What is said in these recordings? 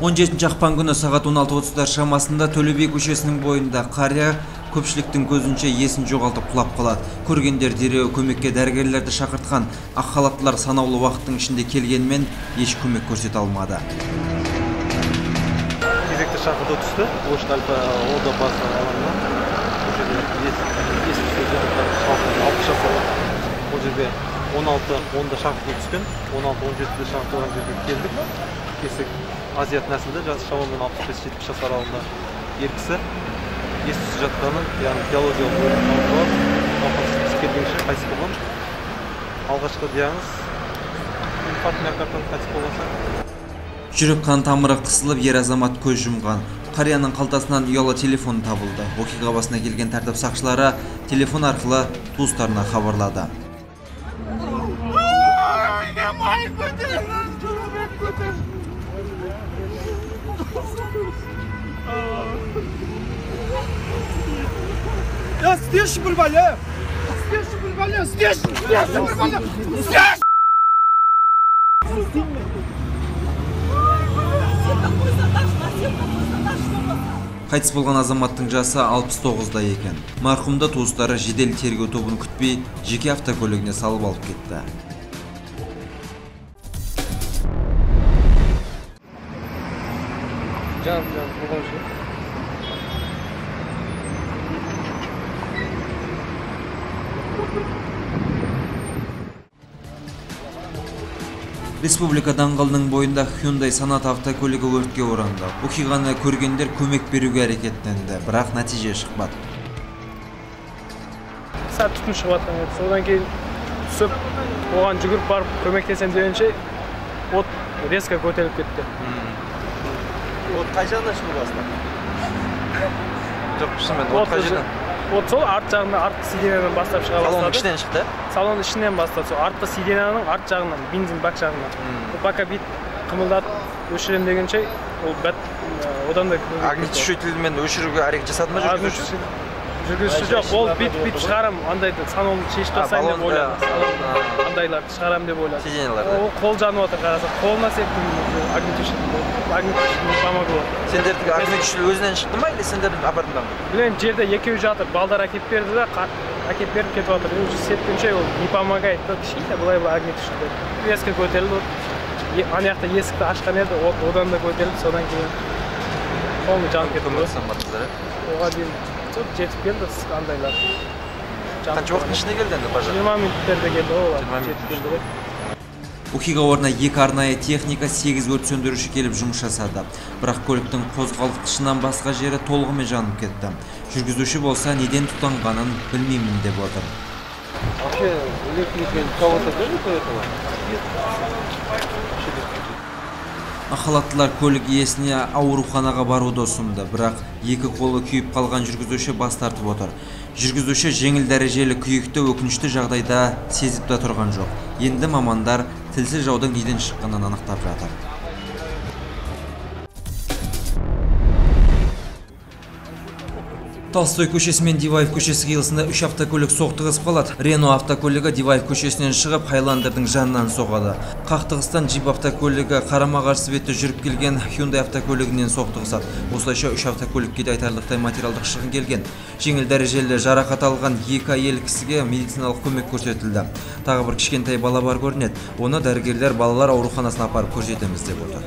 17 ақпан күні сағат 16:30 шамасында Төле би көшесінің бойында қария көпшіліктің көзінше есін жоғалтып құлап қалады. Көргендер дереу көмекке дәрігерлерді шақыртқан. Ақ халаттылар санаулы уақыттың ішінде келгенмен еш көмек көрсете алмады. Кезекті шақырту түсті. Ошт-Альпа Олда басы алаңынан. Бұл жерде ескі сөздер бұл жерде 16-10-да шақырту түскен. 16-17-де шақыртылған жерге келдік. Кесек Азиат нәсілді жасы шамамен 65-70 жас аралығында ер кісі ес-түссіз жатқанын, яғни биологиялық өлім анықталып, науқас келгенше қайтыс болған. Алғашқы диагноз инфаркт миокардтан қайтыс болған. Жүрек қан тамыры қысылып, ер азамат көз жұмған. Қарияның қалтасынан ұялы телефон табылды. Оқиға басына келген тәртіп сақшылары телефон арқылы туыстарына хабарлады. Я здесь приболел! Здесь приболел! Здесь приболел! Здесь! Қайтыс болған азаматтың жасы 69-да екен. Марқұмды туыстары жедел тергеу тобын күтпей, жеке автокөлігіне салып алып кетті. Республика даңғылының бойында Hyundai Sonata автокөлігі өртке оранды. Оқиғаны көргендер көмек беруге әрекеттенді, бірақ нәтиже шықпады. Сәт түтін шығып еді. Содан кейін түсіп, оған жүгіріп барып көмектесем дегенше от резко көтеріліп кетті. От қай жағынан шығып бастап? Жоқ, шынымен от қай жерден? От сол арт жағынан, артқы сидениядан бастап шыға бастады. Салонның ішінен шықты? Салонның ішінен бастады. Сол артқы сиденияның арт жағынан, бензин бак жағынан. Пока бит қымылдатып өшірем дегенше, ол одан да огнетушителмен өшіруге әрекет жасады ма жүргізуші? Жүргізуші жоқ, ол бит шығарам, андайды санаулы шешіп тастайын деп ойлады. Андайларды шығарам деп ойлады. Сиденияларды? Ол қол жанып отыр, қараса, қолына септім огнетушитель помогло. Сендердігі огнетушитель өзінен шықты ма, или сендердің апартынан? Білем, жерде екеу жатыр, балдар әкеп берді да, әкеп беріп кетіп отыр. Сеткенше ол не помогает, кішкентай былай огнетушитель. Резко көтерілді, ана жақта есікті ашқан еді, одан да көтерілді, содан кейін қолы жанып кетті. Оған дейін жетіп келді андайлар. Қанша уақыттың ішінде келді енді пожар? 20 минуттерде келді олар. Жетіп келді. Оқиға орнына 2 арнайы техника, 8 өрт сөндіруші келіп жұмыс жасады. Бірақ көліктің қозғалтқышынан басқа жері толығымен жанып кетті. Жүргізуші болса неден тұтанғанын білмеймін деп отыр. Вообще электрик кого-то держит у этого? Ақалаттылар көлік иесіне ауруханаға баруды ұсынды, бірақ екі қолы күйіп қалған жүргізуші бас тартып отыр. Жүргізуші жеңіл дәрежелі күйікті өкінішті жағдайда сезіп те тұрған жоқ. Енді мамандар тілсіз жаудың неден шыққанын анықтап жатыр. Толстой көшесі мен Диваев көшесі қиылысында 3 автокөлік соқтығысып қалады. Рено автокөлігі Диваев көшесінен шығып, Хайландердің жанынан соғады. Қақтығыстан джип автокөлігі қарама-қарсы бетте жүріп келген Hyundai автокөлігінен соқтығысады. Осылайша 3 автокөлікке де айтарлықтай материалдық шығын келген. Жеңіл дәрежелі жарақат алған 2 әйел кісіге медициналық көмек көрсетілді. Тағы бір кішкентай бала бар көрінеді. Оны дәрігерлер балалар ауруханасына апарып көрсетеміз деп отыр.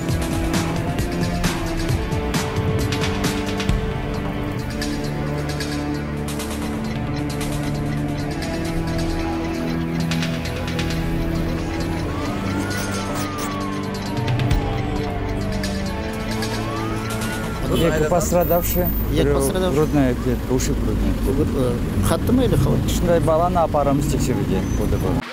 Екі пострадавшие, грудная клетка, ушиб грудная. Қатты ма или қалай? Ушындай баланы апарамыз тексеруге.